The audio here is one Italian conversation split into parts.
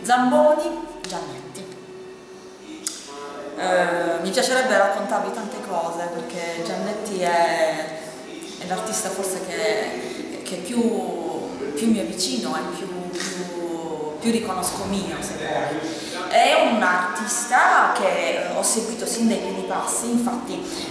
Zamboni, Giannetti. Mi piacerebbe raccontarvi tante cose perché Giannetti è l'artista forse che più mi avvicino e più riconosco mio, se vuoi. È un artista che ho seguito sin dai primi passi, infatti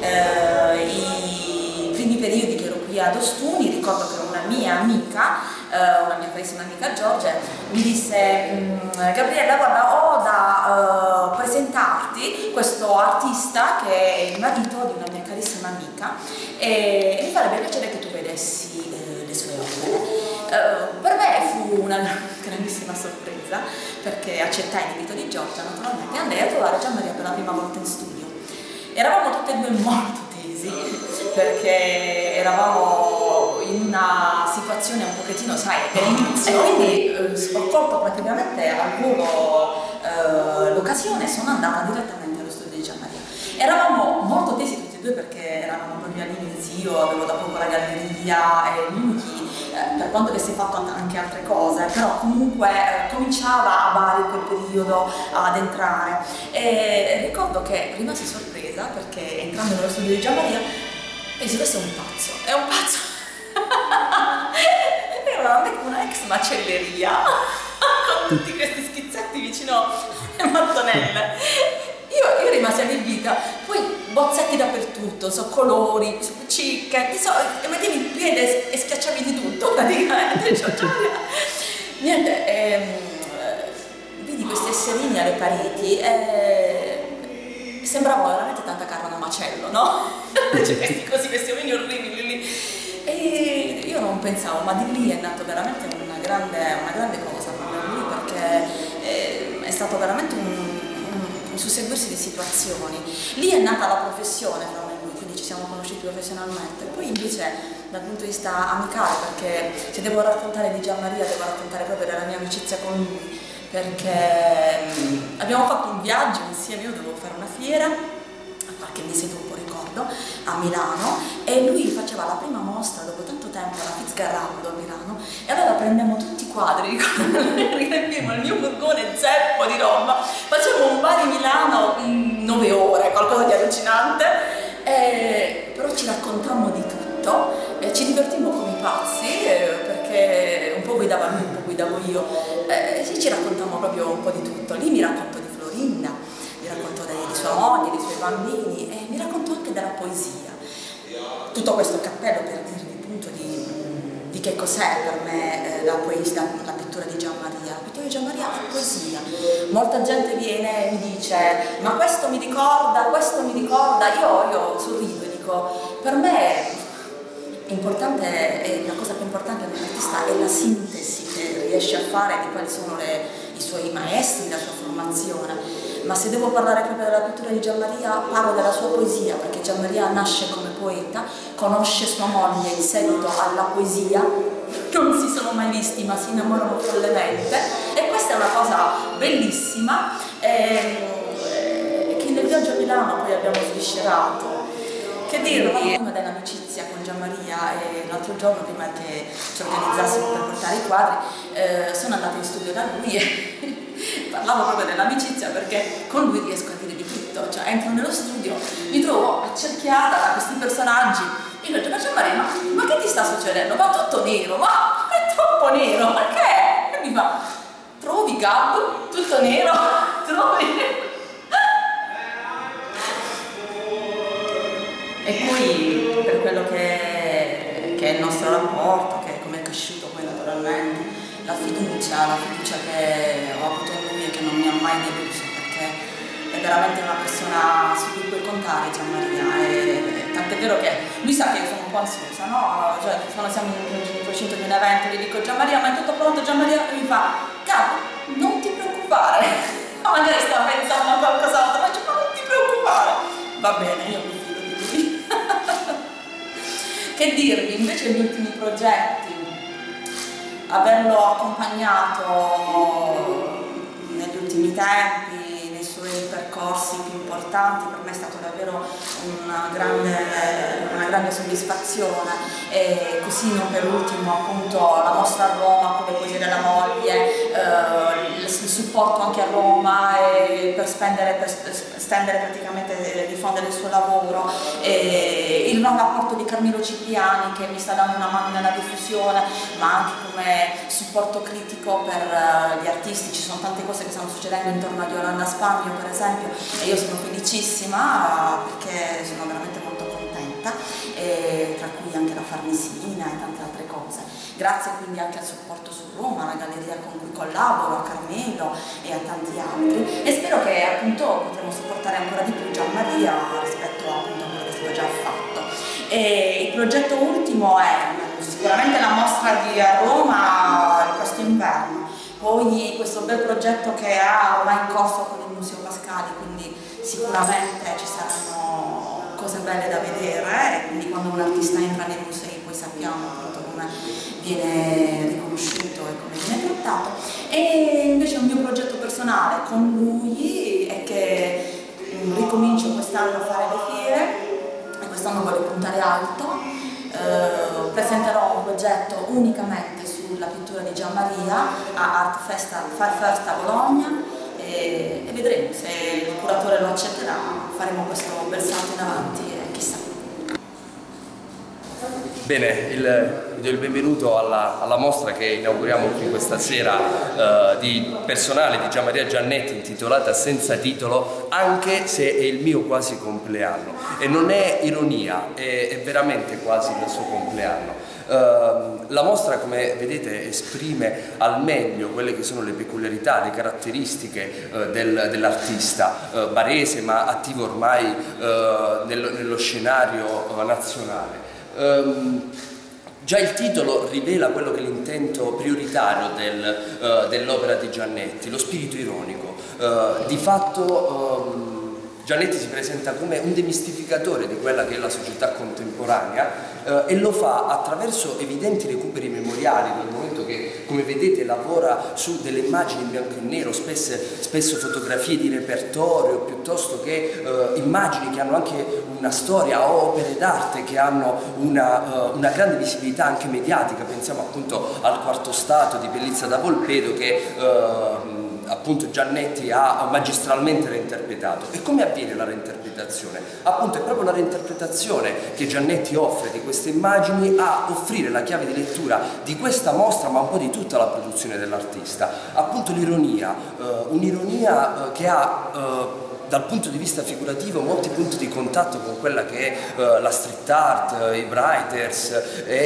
i primi periodi che ero qui ad Ostuni ricordo che una mia amica, una mia carissima amica Giorgia, mi disse: Gabriella, guarda, ho da presentarti questo artista che è il marito di una mia carissima amica e mi farebbe piacere che tu vedessi le sue opere. Per me fu una grandissima sorpresa perché accettai l'invito di Giorgia naturalmente e andai a trovare Gianmaria per la prima volta in studio. Eravamo tutte e due molto tesi perché eravamo in una situazione un pochettino, sai, dell'inizio, e quindi ho colto praticamente al volo l'occasione e sono andata direttamente allo studio di Gianmaria. Eravamo molto tesi tutti e due perché eravamo proprio all'inizio, avevo da poco la galleria e lui, per quanto avesse fatto anche altre cose, però comunque cominciava a Bari in quel periodo ad entrare e ricordo che rimasi sorpresa perché entrando nello studio di Gianmaria pensi: questo è un pazzo, è un pazzo. Era una ex macelleria con tutti questi schizzetti vicino alle mattonelle. Io rimasi allibita, poi bozzetti dappertutto, so, colori, cicche, mettevi il piede e schiacciavi di tutto praticamente. Niente, vidi questi esserini alle pareti e sembravano veramente tanta carne a macello, no? Questi omini orribili lì. E io non pensavo, ma di lì è nato veramente una grande cosa per lui, perché è stato veramente un susseguirsi di situazioni. Lì è nata la professione fra me e lui, quindi ci siamo conosciuti professionalmente. Poi invece dal punto di vista amicale, perché se devo raccontare di Gianmaria devo raccontare proprio della mia amicizia con lui, perché abbiamo fatto un viaggio insieme, io dovevo fare una fiera qualche mese dopo, ricordo, a Milano, e lui faceva la prima mostra dopo tanto tempo alla Fitzgeraldo a Milano, e allora prendemmo tutti i quadri, riempimmo il mio furgone zeppo di roba, facevamo un Bari Milano in 9 ore, qualcosa di allucinante, però ci raccontammo di tutto, ci divertimmo come i pazzi, perché un po' guidava lui, un po' guidavo io, ci raccontammo proprio un po' di tutto. Lì mi raccontò di Florinda, mi raccontò di sua moglie, dei suoi bambini e mi raccontò anche della poesia. Tutto questo cappello per dirvi appunto di che cos'è per me la poesia, la pittura di Gianmaria. La pittura di Gianmaria è poesia. Molta gente viene e mi dice: ma questo mi ricorda, io sorrido e dico: per me la cosa più importante per un artista è la sintesi che riesce a fare di quali sono i suoi maestri, la sua formazione. Ma se devo parlare proprio della pittura di Gianmaria, parlo della sua poesia, perché Gianmaria nasce come poeta, conosce sua moglie in seguito alla poesia, non si sono mai visti ma si innamorano follemente, e questa è una cosa bellissima che nel viaggio a Milano poi abbiamo sviscerato. Che dirvi dell'amicizia con Gianmaria, e l'altro giorno prima che ci organizzassimo per portare i quadri sono andata in studio da lui e parlavo proprio dell'amicizia perché con lui riesco a dire di tutto, cioè entro nello studio, mi trovo accerchiata da questi personaggi e io dico: ma Gianmaria, ma che ti sta succedendo? Ma tutto nero, ma è troppo nero, perché? E mi fa: trovi Gab? Tutto nero? Trovi? E poi per quello che è il nostro rapporto, che è come è cresciuto poi naturalmente, la fiducia che ho avuto in lui e che non mi ha mai deluso, perché è veramente una persona su cui puoi contare, Gianmaria, e tant'è vero che lui sa che io sono un po' ansiosa, no? Cioè, quando siamo in procinto di un evento gli dico: Gianmaria, ma è tutto pronto? Gianmaria, e mi fa: Gab, non ti preoccupare, magari sta pensando a qualcos'altro, ma non ti preoccupare, va bene, io mi fido di lui. Che dirvi invece gli ultimi progetti, averlo accompagnato negli ultimi tempi, nei suoi percorsi più importanti, importanti, per me è stato davvero una grande soddisfazione. E così non per ultimo appunto la mostra a Roma con le poesie della moglie, il supporto anche a Roma per stendere praticamente, diffondere il suo lavoro, e il rapporto di Carmelo Cipriani che mi sta dando una mano nella diffusione, ma anche come supporto critico per gli artisti. Ci sono tante cose che stanno succedendo intorno a Yolanda Spagno per esempio, e io sono felicissima perché sono veramente molto contenta, tra cui anche la Farnesina e tante altre cose. Grazie quindi anche al supporto su Roma, alla galleria con cui collaboro, a Carmelo e a tanti altri, e spero che appunto potremo supportare ancora di più Gianmaria rispetto appunto a quello che è stato già fatto. E il progetto ultimo è sicuramente la mostra di Roma questo inverno, poi questo bel progetto che ha ormai in corso con il Museo Pascali, quindi sicuramente ci saranno cose belle da vedere, e quindi quando un artista entra nei musei poi sappiamo appunto come viene riconosciuto e come viene trattato. E invece un mio progetto personale con lui è che ricomincio quest'anno a fare le fiere, e quest'anno voglio puntare alto. Presenterò un progetto unicamente sulla pittura di Gianmaria a Art Festa Far First a Bologna, e vedremo se il curatore lo accetterà, faremo questo bel salto in avanti e chissà. Bene, vi do il benvenuto alla mostra che inauguriamo qui questa sera di personale di Gianmaria Giannetti, intitolata Senza titolo, anche se è il mio quasi compleanno. E non è ironia, è veramente quasi il suo compleanno. La mostra, come vedete, esprime al meglio quelle che sono le peculiarità, le caratteristiche dell'artista barese, ma attivo ormai nello scenario nazionale. Già il titolo rivela quello che è l'intento prioritario dell'opera di Giannetti, lo spirito ironico. Di fatto Giannetti si presenta come un demistificatore di quella che è la società contemporanea, e lo fa attraverso evidenti recuperi memoriali, dal momento che, come vedete, lavora su delle immagini in bianco e nero, spesso fotografie di repertorio, piuttosto che immagini che hanno anche una storia, o opere d'arte che hanno una grande visibilità anche mediatica. Pensiamo appunto al Quarto Stato di Bellizza da Volpedo, che appunto Giannetti ha magistralmente reinterpretato. E come avviene la reinterpretazione? Appunto è proprio la reinterpretazione che Giannetti offre di queste immagini a offrire la chiave di lettura di questa mostra, ma un po' di tutta la produzione dell'artista. Appunto l'ironia, un'ironia che ha dal punto di vista figurativo molti punti di contatto con quella che è la street art, i writers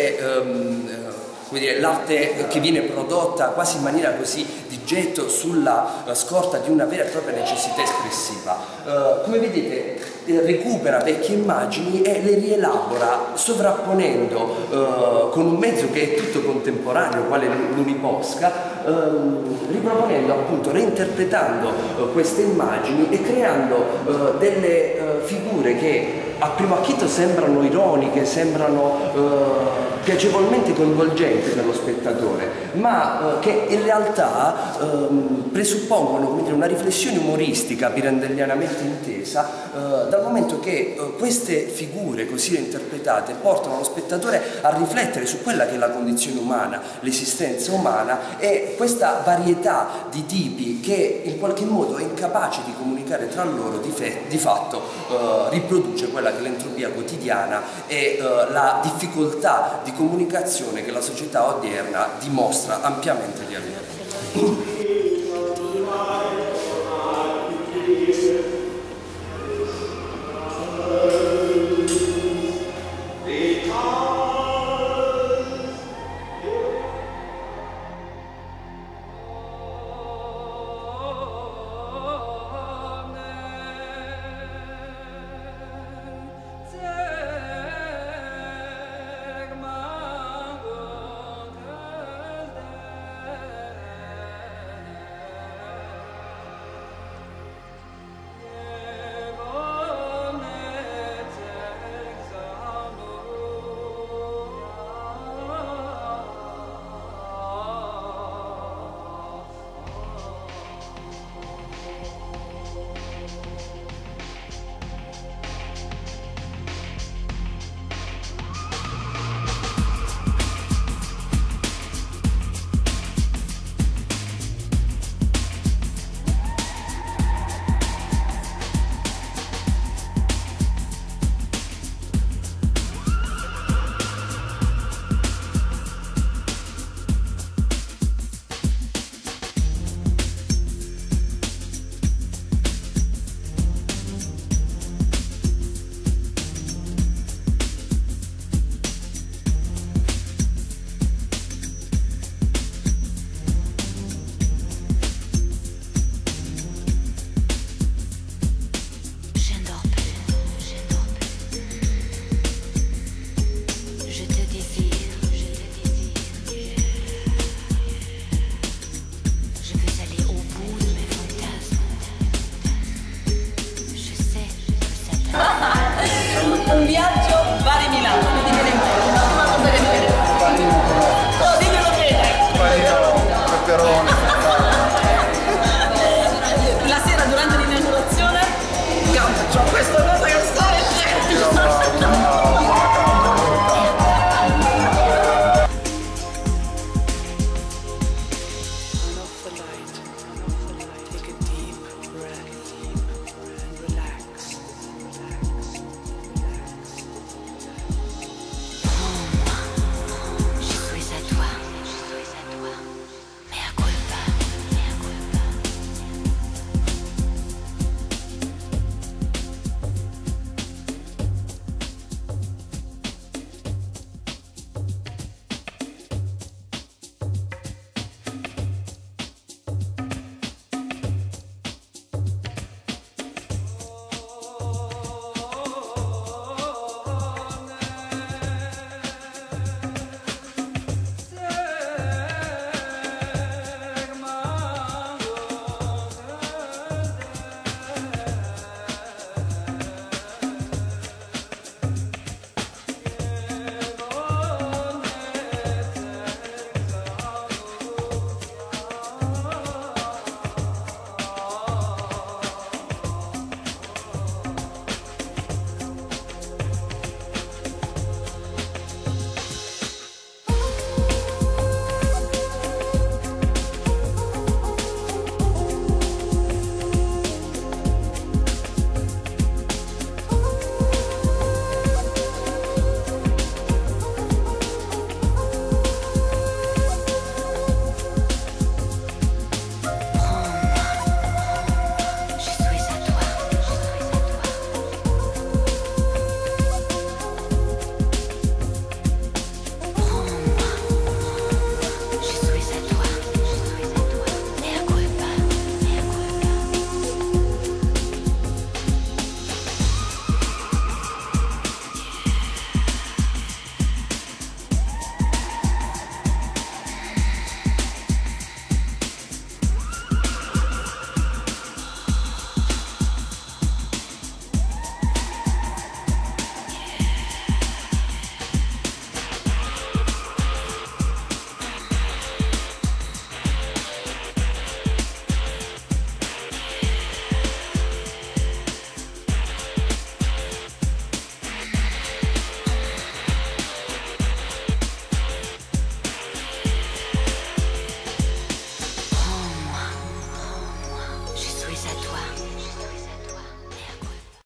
e l'arte che viene prodotta quasi in maniera così di getto sulla scorta di una vera e propria necessità espressiva. Come vedete recupera vecchie immagini e le rielabora sovrapponendo con un mezzo che è tutto contemporaneo, quale l'Uniposca, riproponendo appunto, reinterpretando queste immagini e creando delle figure che a primo acchito sembrano ironiche, sembrano piacevolmente coinvolgenti per lo spettatore, ma che in realtà presuppongono una riflessione umoristica pirandellianamente intesa, dal momento che queste figure così interpretate portano lo spettatore a riflettere su quella che è la condizione umana, l'esistenza umana, e questa varietà di tipi che in qualche modo è incapace di comunicare tra loro di fatto riproduce quella che è l'entropia quotidiana e la difficoltà di comunicazione che la società odierna dimostra ampiamente di avere.